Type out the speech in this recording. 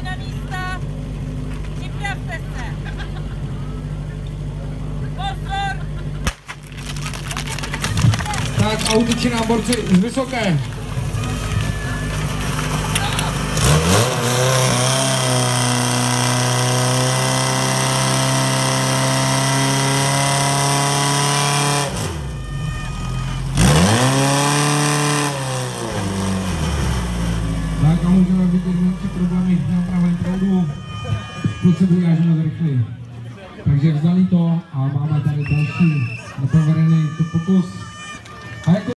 na místa, připravte se. Pozor! Tak a útočí nám borci z Vysoké. Tak a můžeme vidět menší problémy na pravém proudu. Kluci byli až moc rychlí. Takže vzali to a máme tady další nepovedený pokus. A jako